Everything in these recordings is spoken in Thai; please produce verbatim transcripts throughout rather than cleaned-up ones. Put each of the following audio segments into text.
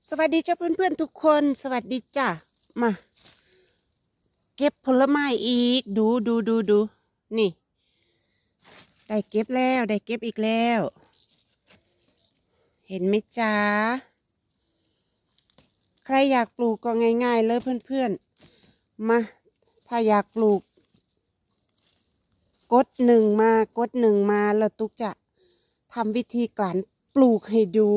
สวัสดีจ้าเพื่อนๆทุกคนสวัสดีจ้ามาเก็บผลไม้อีกดูดูดูดูนี่ได้เก็บแล้วได้เก็บอีกแล้วเห็นไหมจ้าใครอยากปลูกก็ง่ายๆเลยเพื่อนๆมาถ้าอยากปลูกกดหนึ่งมากดหนึ่งมาแล้วตุ๊กจะทำวิธีการปลูกให้ดู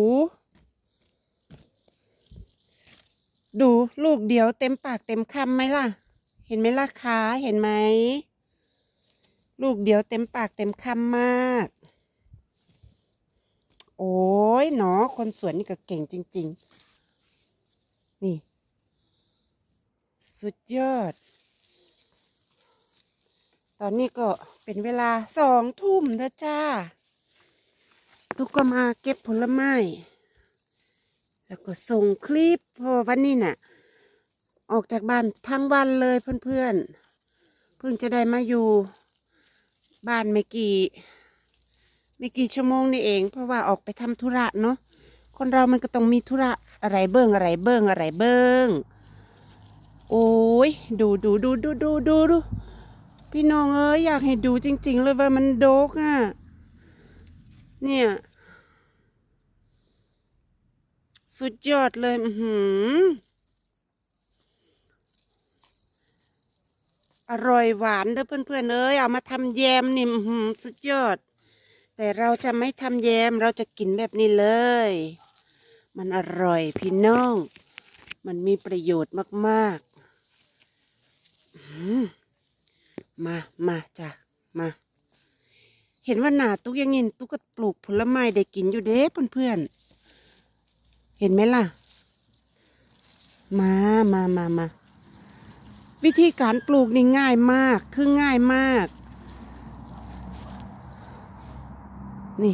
ดูลูกเดียวเต็มปากเต็มคำไหมล่ะเห็นไหมล่ะคะเห็นไหมลูกเดียวเต็มปากเต็มคำมากโอ้ยหนอคนสวนนี่ก็เก่งจริงๆนี่สุดยอดตอนนี้ก็เป็นเวลาสองทุ่มแล้วจ้าตุ๊กก็มาเก็บผลไม้แล้วก็ส่งคลิปพอวันนี้น่ะออกจากบ้านทั้งวันเลยเพื่อนๆเพิ่งจะได้มาอยู่บ้านไม่กี่ไม่กี่ชั่วโมงนี่เองเพราะว่าออกไปทำธุระเนาะคนเรามันก็ต้องมีธุระอะไรเบิ้งอะไรเบิ้งอะไรเบิ้งโอ้ยดูดูดูดูดูดูดูพี่น้องเอ้ยอยากให้ดูจริงๆเลยว่ามันโดกอ่ะเนี่ยสุดยอดเลยอือหืออร่อยหวานเด้อเพื่อนๆเอ้ยเอามาทำแยมนี่อือหือสุดยอดแต่เราจะไม่ทำแยมเราจะกินแบบนี้เลยมันอร่อยพี่น้องมันมีประโยชน์มากๆมามาจ้ะมาเห็นว่าหนาตุ๊กยังเงินตุ๊กก็ปลูกผลไม้ได้กินอยู่เด้เพื่อนๆเห็นไหมล่ะมามามามาวิธีการปลูกนี่ง่ายมากคือง่ายมากนี่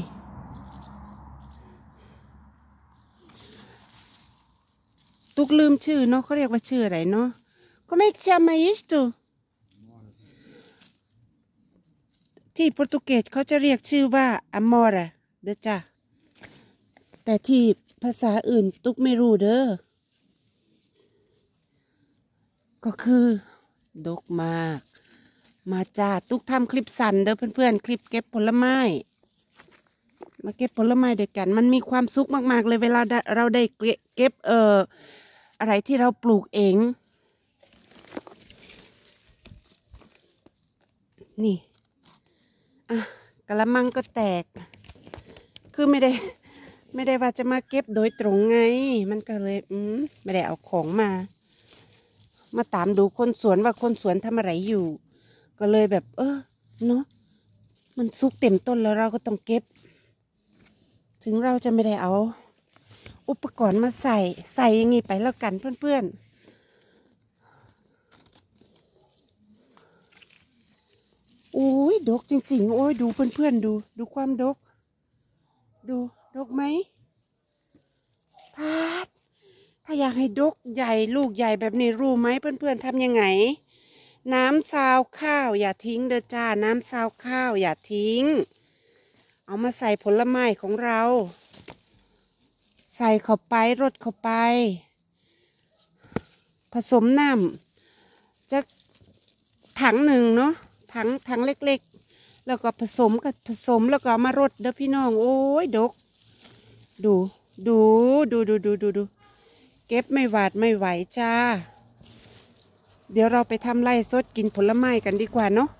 ตุ๊กลืมชื่อเนาะเขาเรียกว่าชื่ออะไรเนาะก็ไม่จำมาอิสตูที่โปรตุเกสเขาจะเรียกชื่อว่าอมอระเด้อจ้ะแต่ที่ภาษาอื่นตุ๊กไม่รู้เด้อก็คือดกมากมาจ้าตุ๊กทำคลิปสั้นเด้อเพื่อนๆคลิปเก็บผลไม้มาเก็บผลไม้ด้วยกันมันมีความสุขมากๆเลยเวลาเราได้เก็บเอ่ออะไรที่เราปลูกเองนี่อ่ะกระมังก็แตกคือไม่ได้ไม่ได้ว่าจะมาเก็บโดยตรงไงมันก็เลยอืมไม่ได้เอาของมามาตามดูคนสวนว่าคนสวนทำอะไรอยู่ก็เลยแบบเออเนาะมันสุกเต็มต้นแล้วเราก็ต้องเก็บถึงเราจะไม่ได้เอาอุปกรณ์มาใส่ใส่อย่างงี้ไปแล้วกันเพื่อนๆโอ้ยดกจริงๆโอ้ยดูเพื่อนๆดูดูความดกดูดกไหมพาดถ้าอยากให้ดกใหญ่ลูกใหญ่แบบนี้รู้ไหมเพื่อนๆทำยังไงน้ำซาวข้าวอย่าทิ้งเด้อจ้าน้ำซาวข้าวอย่าทิ้งเอามาใส่ผลไม้ของเราใส่เข้าไปรดเข้าไปผสมน้ำจะถังหนึ่งเนาะถังถังเล็กๆแล้วก็ผสมกับผสมแล้วก็เอามารดเด้อพี่น้องโอ้ยดกดูดูดูดูดูดูดูเก็บไม่หวาดไม่ไหวจ้าเดี๋ยวเราไปทำไร่สดกินผลไม้กันดีกว่าเนาะ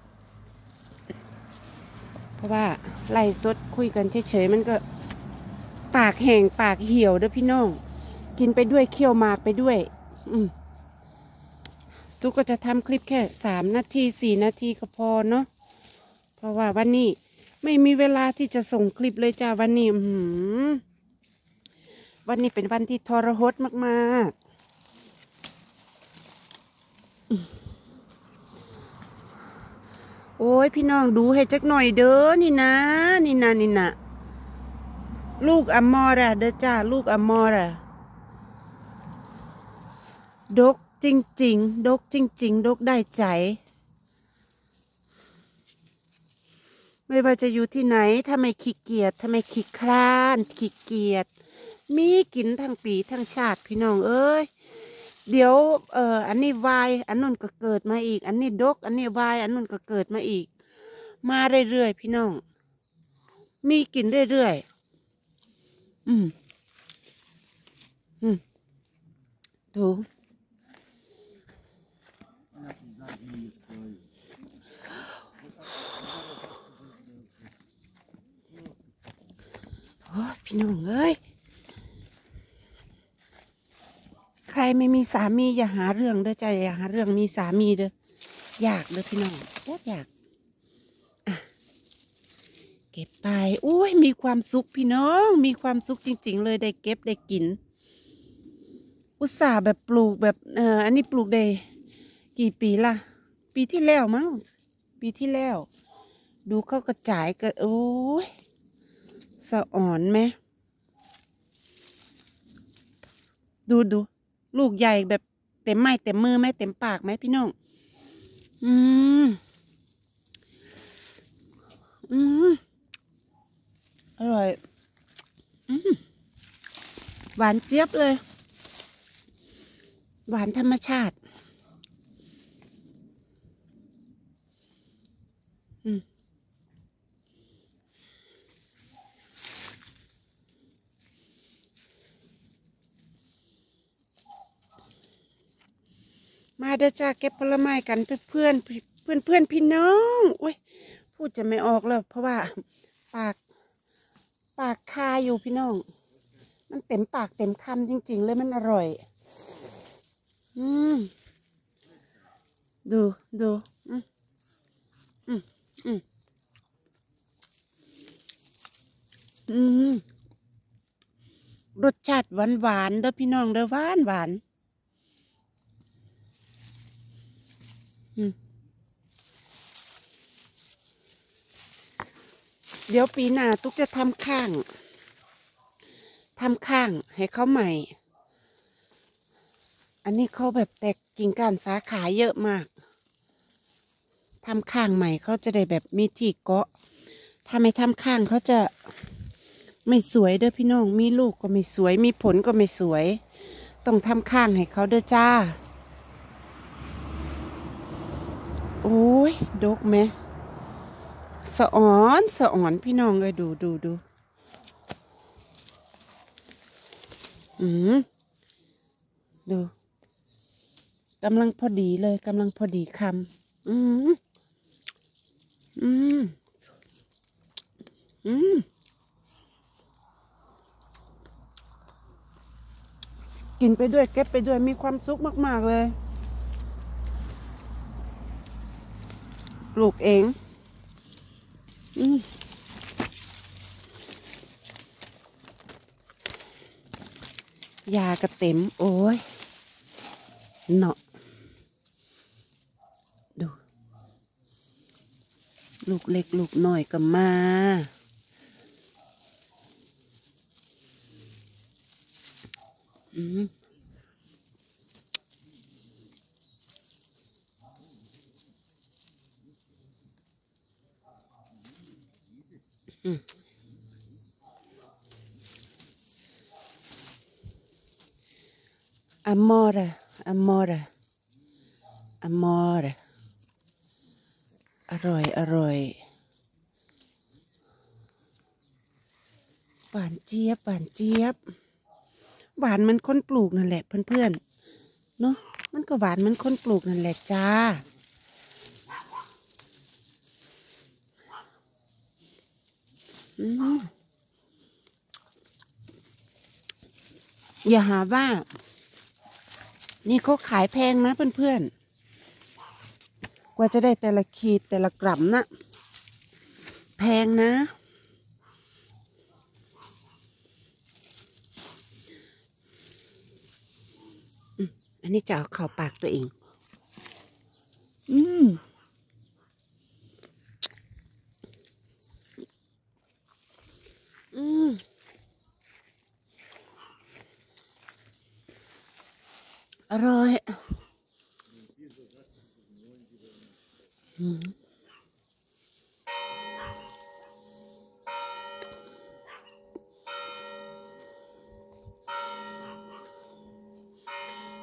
เพราะว่าไร่สดคุยกันเฉยๆมันก็ปากแห้งปากเหี่ยวเด้อพี่น้องกินไปด้วยเคี่ยวหมากไปด้วยอืมตุ๊กก็จะทำคลิปแค่สามนาทีสี่นาทีก็พอเนาะเพราะว่าวันนี้ไม่มีเวลาที่จะส่งคลิปเลยจ้าวันนี้อืมวันนี้เป็นวันที่ทรหดมากๆโอ้ยพี่น้องดูให้จักหน่อยเด้อนี่นะนี่นะนี่นะลูกอมอระเด้อจ้าลูกอมอระดกจริงๆดกจริงๆดกได้ใจไม่ว่าจะอยู่ที่ไหนถ้าไม่ขี้เกียจถ้าไม่ขี้คร้านขี้เกียจมีกินทั้งปีทั้งชาติพี่น้องเอ้ยเดี๋ยวเอ่ออันนี้วายอันนู้นก็เกิดมาอีกอันนี้ดกอันนี้วายอันนู้นก็เกิดมาอีกมาเรื่อยๆพี่น้องมีกินเรื่อยๆอืมอืมถูกโอ้พี่น้องเอ้ยใครไม่มีสามีอย่าหาเรื่องเด้อใจอย่าหาเรื่องมีสามีเด้ออยากเด้อพี่น้องอยากอยากอ่ะเก็บไปอุ้ยมีความสุขพี่น้องมีความสุขจริงๆเลยได้เก็บได้กินอุตส่าห์แบบปลูกแบบเอ่ออันนี้ปลูกได้กี่ปีละปีที่แล้วมั้งปีที่แล้วดูเขากระจายกันโอ้ยสะอ่อนไหมดูดูลูกใหญ่แบบเต็มไม้เต็มมือไหมเต็มปากไหมพี่น้องอืมอืมอร่อยอืมหวานเจี๊ยบเลยหวานธรรมชาติอืมมาเด้อจ้าเก็บผลไม้กันเพื่อนเพื่อนเพื่อนเพื่อนพี่น้องอุ้ยพูดจะไม่ออกแล้วเพราะว่าปากปากคาอยู่พี่น้องมันเต็มปากเต็มคำจริงๆเลยมันอร่อยอืมดูดูอืมอืมอืมอืมรสชาติหวานหวานเด้อพี่น้องเด้อหวานหวานอืมเดี๋ยวปีหน้าตุ๊กจะทำข้างทำข้างให้เขาใหม่อันนี้เขาแบบแตกกิ่งก้านสาขาเยอะมากทำข้างใหม่เขาจะได้แบบมีที่เกาะถ้าไม่ทำข้างเขาจะไม่สวยเด้อพี่น้องมีลูกก็ไม่สวยมีผลก็ไม่สวยต้องทำข้างให้เขาเด้อจ้าโอ้ยดกไหมสะอ่อนสะอ่อนพี่น้องเลยดูดูดูอืมดูกำลังพอดีเลยกำลังพอดีคำอืมอืมอืมกินไปด้วยเก็บไปด้วยมีความสุขมากๆเลยปลูกเองอืมยากระเต็มโอ้ยเนาะดูลูกเล็กลูกน้อยก็มาอืมอืมอามอร์อามอร์อามอร์อร่อยอร่อยหวานเจี๊ยบหวานเจี๊ยบหวานมันคนปลูกนั่นแหละเพื่อนๆเนาะมันก็หวานมันคนปลูกนั่นแหละจ้าอืมอย่าหาว่านี่เขาขายแพงนะเพื่อนๆกว่าจะได้แต่ละขีดแต่ละกรัมนะแพงนะอืมอันนี้จะเอาเข้าปากตัวเองอืมอืมอร่อยอืม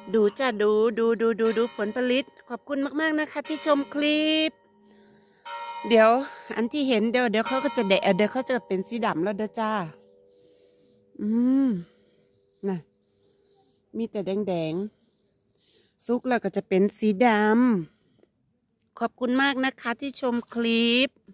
ดูจ้าดูดูดูดูดูผลผลิตขอบคุณมากๆนะคะที่ชมคลิปเดี๋ยวอันที่เห็นเดี๋ยวเดี๋ยวเขาก็จะแดะเดี๋ยวเขาจะเป็นสีดำแล้วเด้อจ้าอืมน่ะมีแต่แดงๆซุกแล้วก็จะเป็นสีดำขอบคุณมากนะคะที่ชมคลิป